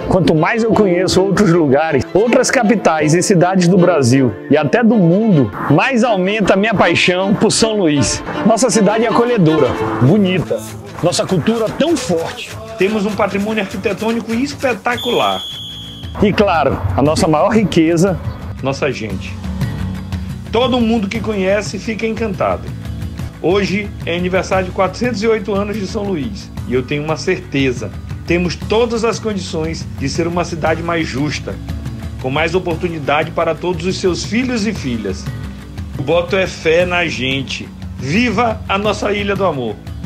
Quanto mais eu conheço outros lugares, outras capitais e cidades do Brasil e até do mundo, mais aumenta a minha paixão por São Luís. Nossa cidade é acolhedora, bonita, nossa cultura tão forte. Temos um patrimônio arquitetônico espetacular. E claro, a nossa maior riqueza, nossa gente. Todo mundo que conhece fica encantado. Hoje é aniversário de 408 anos de São Luís e eu tenho uma certeza. Temos todas as condições de ser uma cidade mais justa, com mais oportunidade para todos os seus filhos e filhas. O voto é fé na gente. Viva a nossa Ilha do Amor!